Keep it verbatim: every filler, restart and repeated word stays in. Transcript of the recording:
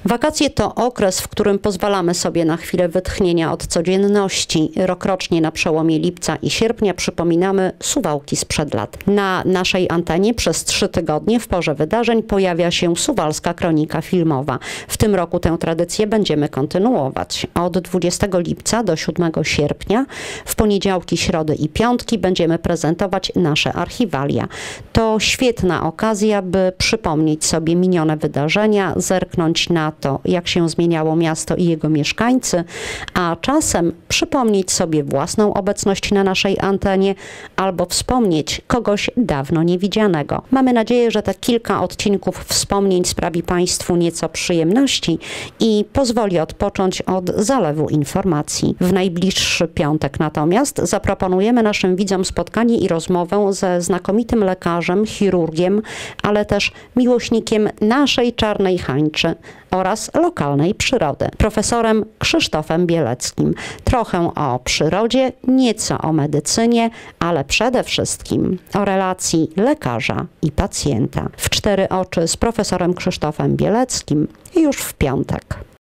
Wakacje to okres, w którym pozwalamy sobie na chwilę wytchnienia od codzienności. Rokrocznie na przełomie lipca i sierpnia przypominamy Suwałki sprzed lat. Na naszej antenie przez trzy tygodnie w porze wydarzeń pojawia się Suwalska Kronika Filmowa. W tym roku tę tradycję będziemy kontynuować. Od dwudziestego lipca do siódmego sierpnia w poniedziałki, środy i piątki będziemy prezentować nasze archiwalia. To świetna okazja, by przypomnieć sobie minione wydarzenia, zerknąć na to, jak się zmieniało miasto i jego mieszkańcy, a czasem przypomnieć sobie własną obecność na naszej antenie albo wspomnieć kogoś dawno niewidzianego. Mamy nadzieję, że te kilka odcinków wspomnień sprawi Państwu nieco przyjemności i pozwoli odpocząć od zalewu informacji. W najbliższy piątek natomiast zaproponujemy naszym widzom spotkanie i rozmowę ze znakomitym lekarzem, chirurgiem, ale też miłośnikiem naszej czarnej hańczy oraz lokalnej przyrody, profesorem Krzysztofem Bieleckim. Trochę o przyrodzie, nieco o medycynie, ale przede wszystkim o relacji lekarza i pacjenta. W cztery oczy z profesorem Krzysztofem Bieleckim już w piątek.